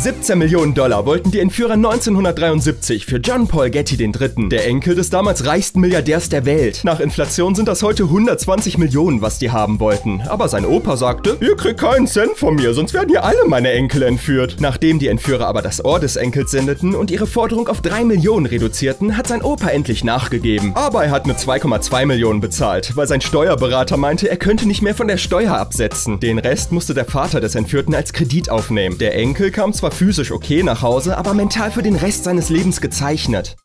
17 Millionen Dollar wollten die Entführer 1973 für John Paul Getty III., der Enkel des damals reichsten Milliardärs der Welt. Nach Inflation sind das heute 120 Millionen, was die haben wollten. Aber sein Opa sagte, ihr kriegt keinen Cent von mir, sonst werden hier alle meine Enkel entführt. Nachdem die Entführer aber das Ohr des Enkels sendeten und ihre Forderung auf 3 Millionen reduzierten, hat sein Opa endlich nachgegeben. Aber er hat nur 2,2 Millionen bezahlt, weil sein Steuerberater meinte, er könnte nicht mehr von der Steuer absetzen. Den Rest musste der Vater des Entführten als Kredit aufnehmen. Der Enkel kam zwar physisch okay nach Hause, aber mental für den Rest seines Lebens gezeichnet.